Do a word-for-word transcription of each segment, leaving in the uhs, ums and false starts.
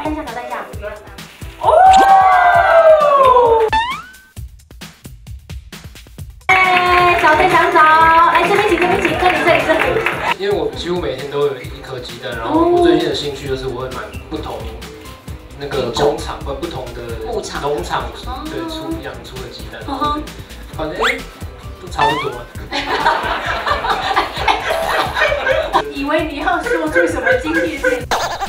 等一下，等一下。哦！哎，小队长早，来这边请，这边请，这里，这里，这里。 因为我几乎每天都有一颗鸡蛋，然后我最近的兴趣就是我会买不同那个工厂或不同的农场对出养出的鸡蛋，反正哎都差不多。 以为你要说出什么经济性？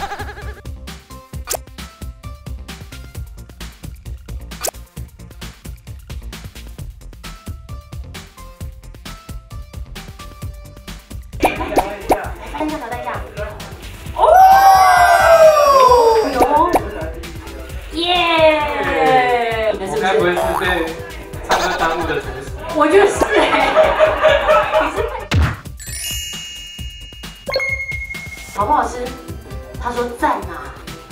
等一下，等一下。哦！有。耶！ 我该不会是被唱歌耽误的主持？ 我就是哎。你是？好不好吃？他说赞啊！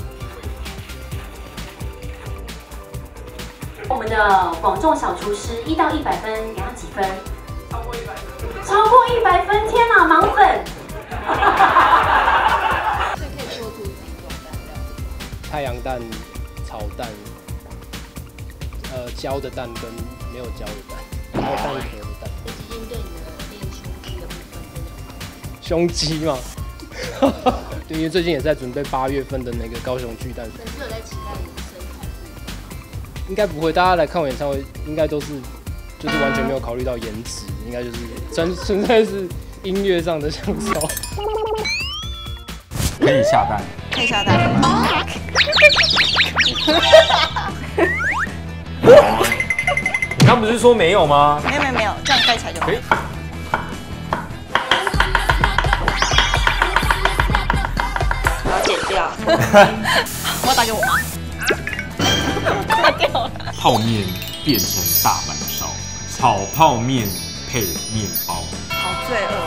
我们的广众小厨师一到一百分，给他几分？超过一百分。超过一百分，天哪，盲粉！ 所以可以做出几种蛋料？ 太阳蛋、炒蛋，呃，焦的蛋跟没有焦的蛋，还有蛋壳的蛋。 这几件对你的练胸肌的部分真的有帮助。 胸肌嘛。对，因为最近也在准备八月份的那个高雄巨蛋。 粉丝有在期待你的身材？ 应该不会，大家来看我演唱会，应该都是就是完全没有考虑到颜值，应该就是纯纯粹是音乐上的享受。 可以下蛋， 可以下蛋。 你刚不是说没有吗？ 没有没有没有，这样盖起来就可以。我要剪掉。我要打给我妈。挂掉了。 泡面变成大阪烧，炒泡面配面包， 好罪恶。